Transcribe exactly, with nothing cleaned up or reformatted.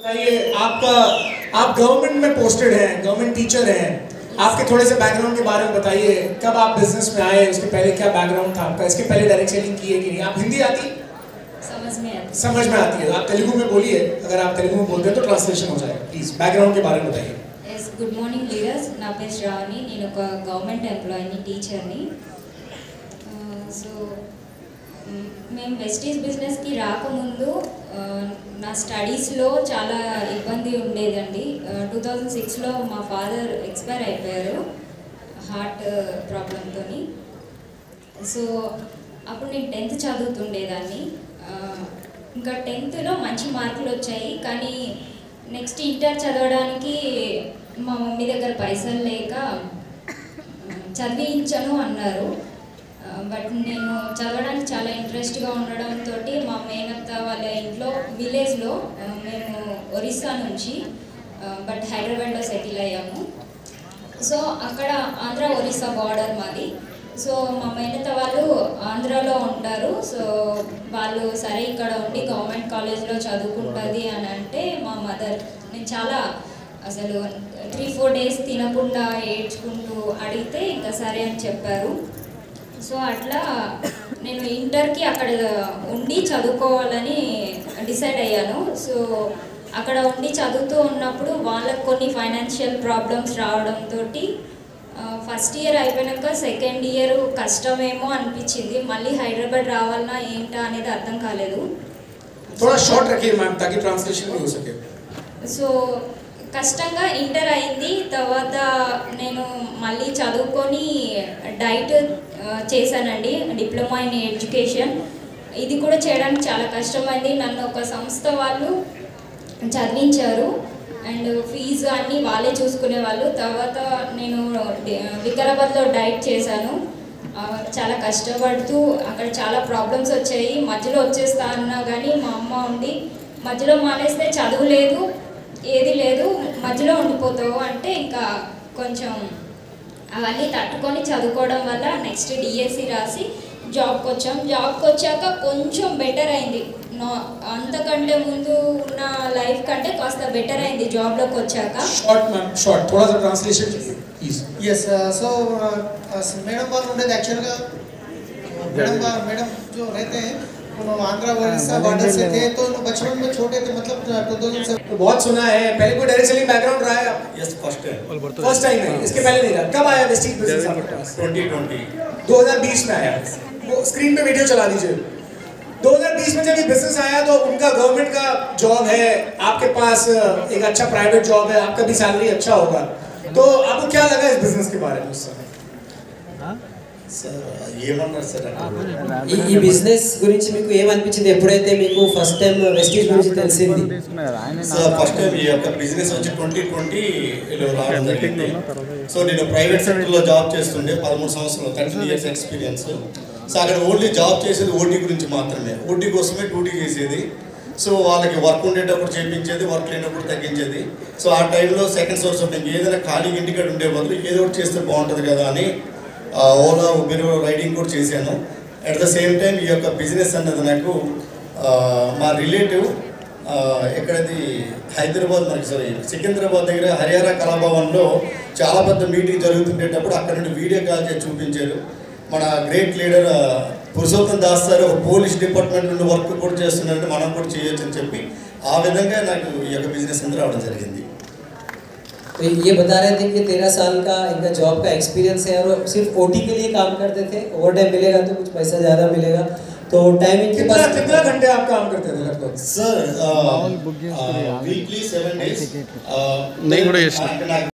बताइए, आपका आप गवर्नमेंट में पोस्टेड हैं, गवर्नमेंट टीचर हैं, आपके थोड़े से बैकग्राउंड के बारे में बताइए। कब आप बिजनेस में आए, उसके पहले क्या बैकग्राउंड था आपका, इसके पहले डायरेक्ट सेलिंग की है कि नहीं? आप हिंदी आती? समझ में आती समझ में आती है। आप तेलुगु में बोलिए, अगर आप तेलुगु में बोलते हैं तो ट्रांसलेशन हो जाएगा। प्लीज बैकग्राउंड के बारे में बताइए। ఎస్ గుడ్ మార్నింగ్ లీడర్స్, నా పేరు శ్రావణి, నేను ఒక గవర్నమెంట్ ఎంప్లాయీని, టీచర్ని. సో మేము వెస్టీజ్ బిజినెస్కి రాకముందు నా స్టడీస్లో చాలా ఇబ్బంది ఉండేదండి. టూ థౌజండ్ సిక్స్లో మా ఫాదర్ ఎక్స్పైర్ అయిపోయారు హార్ట్ ప్రాబ్లంతో. సో అప్పుడు నేను టెన్త్ చదువుతుండేదాన్ని. ఇంకా టెన్త్లో మంచి మార్కులు వచ్చాయి, కానీ నెక్స్ట్ ఇంటర్ చదవడానికి మా మమ్మీ దగ్గర పైసలు లేక చదివించను అన్నారు. బట్ నేను చదవడానికి చాలా ఇంట్రెస్ట్గా ఉండడంతో మా మేనత్త వాళ్ళ ఇంట్లో విలేజ్లో, మేము ఒరిస్సా నుంచి బట్ హైదరాబాద్లో సెటిల్ అయ్యాము. సో అక్కడ ఆంధ్ర ఒరిస్సా బార్డర్ మాది. సో మా మేనత్త వాళ్ళు ఆంధ్రాలో ఉంటారు. సో వాళ్ళు సరే ఇక్కడ ఉండి గవర్నమెంట్ కాలేజ్లో చదువుకుంటుంది అని అంటే మా మదర్, నేను చాలా అసలు త్రీ ఫోర్ డేస్ తినకుండా ఏడ్చుకుంటూ అడిగితే ఇంకా సరే అని చెప్పారు. సో అట్లా నేను ఇంటర్కి అక్కడ ఉండి చదువుకోవాలని డిసైడ్ అయ్యాను. సో అక్కడ ఉండి చదువుతూ ఉన్నప్పుడు వాళ్ళకు కొన్ని ఫైనాన్షియల్ ప్రాబ్లమ్స్ రావడంతో ఫస్ట్ ఇయర్ అయిపోయాక సెకండ్ ఇయర్ కష్టమేమో అనిపించింది. మళ్ళీ హైదరాబాద్ రావాలన్నా ఏంటా అనేది అర్థం కాలేదు. సో కష్టంగా ఇంటర్ అయింది. తర్వాత నేను మళ్ళీ చదువుకొని డైట్ చేశానండి, డిప్లొమా ఇన్ ఎడ్యుకేషన్. ఇది కూడా చేయడానికి చాలా కష్టమైంది. నన్ను ఒక సంస్థ వాళ్ళు చదివించారు అండ్ ఫీజు అన్నీ వాళ్ళే చూసుకునేవాళ్ళు. తర్వాత నేను వికారాబాద్లో డైట్ చేశాను. చాలా కష్టపడుతూ అక్కడ చాలా ప్రాబ్లమ్స్ వచ్చాయి. మధ్యలో వచ్చేస్తా అన్నా కానీ మా అమ్మ ఉండి మధ్యలో మానేస్తే చదువు లేదు, ఏది లేదు, మధ్యలో ఉండిపోతావు అంటే ఇంకా కొంచెం అవన్నీ తట్టుకొని చదువుకోవడం వల్ల నెక్స్ట్ డిఎస్సి రాసి జాబ్కి వచ్చాం. జాబ్కి వచ్చాక కొంచెం బెటర్ అయింది. నో అంతకంటే ముందు ఉన్న లైఫ్ కంటే కాస్త బెటర్ అయింది జాబ్లోకి వచ్చాక. షార్ట్ మ్యామ్, షార్ట్ थोड़ा सा translation please. Yes, so madam వాళ్ళు ఉండేది యాక్చువల్గా मैडम मैडम जो रहते हैं वो आंध्र ओडिशा बॉर्डर से थे, तो बचपन में छोटे थे, मतलब टू थाउज़ेंड सेवन. तो बहुत सुना है, पहले कोई डायरेक्ट सेलिंग बैकग्राउंड रहा है आप? Yes, first time. First time है, इसके पहले नहीं रहा. कब आया वेस्टीज बिजनेस आपके पास? ट्वेंटी ट्वेंटी दो हज़ार बीस में आया. वो स्क्रीन पे वीडियो चला दीजिए. दो हज़ार बीस में जब ये बिजनेस आया तो उनका गवर्नमेंट का जॉब है, आपके पास एक अच्छा प्राइवेट जॉब है, आपका भी सैलरी अच्छा होगा. तो आपको क्या लगा इस बिजनेस के बारे में उस समय? సార్ ఏమన్నారు సార్ ఈ ఈ బిజినెస్ గురించి మీకు ఏమనిపించింది ఎప్పుడైతే మీకు ఫస్ట్ టైం వెస్టీజ్ గురించి తెలిసింది? సార్ ఫస్ట్ టైం ఈ యొక్క బిజినెస్ వచ్చి ట్వంటీ ట్వంటీలో రావడం జరిగింది. సో నేను ప్రైవేట్ సెక్టర్లో జాబ్ చేస్తుండే పదమూడు సంవత్సరాలు, థర్టీన్ ఇయర్స్ ఎక్స్పీరియన్స్. సో అక్కడ ఓన్లీ జాబ్ చేసేది ఓటీ గురించి మాత్రమే, ఓటీ కోసమే డ్యూటీ చేసేది. సో వాళ్ళకి వర్క్ ఉండేటప్పుడు చేయించేది, వర్క్ లేనప్పుడు తగ్గించేది. సో ఆ టైంలో సెకండ్ సోర్స్ ఆఫ్ ఇన్కమ్, ఏదైనా ఖాళీగా ఇంటికాడ ఉండే బదులు ఏదో ఒకటి చేస్తే బాగుంటుంది కదా అని ఓలా ఉబెర్ రైడింగ్ కూడా చేశాను. అట్ ద సేమ్ టైం ఈ యొక్క బిజినెస్ అన్నది నాకు మా రిలేటివ్ ఎక్కడది హైదరాబాద్, మనకి సారీ సికింద్రాబాద్ దగ్గర హరియారా కళాభవన్లో చాలా పెద్ద మీటింగ్ జరుగుతుండేటప్పుడు అక్కడ నుండి వీడియో కాల్ చేసి చూపించారు. మన great leader Purushottam Das sir ఒక పోలీస్ డిపార్ట్మెంట్ నుండి వర్క్ కూడా చేస్తున్నారంటే మనం కూడా చేయొచ్చు అని చెప్పి ఆ విధంగా నాకు ఈ యొక్క బిజినెస్ అంతా రావడం జరిగింది. तो ये बता रहे थे कि तेरह साल का इनका जॉब का एक्सपीरियंस है और सिर्फ ओटी के लिए काम करते थे. ओवर टाइम मिलेगा तो कुछ पैसा ज़्यादा मिलेगा. तो टाइम इनके पास कितना घंटे आप काम करते थे लगभग? Sir weekly seven days.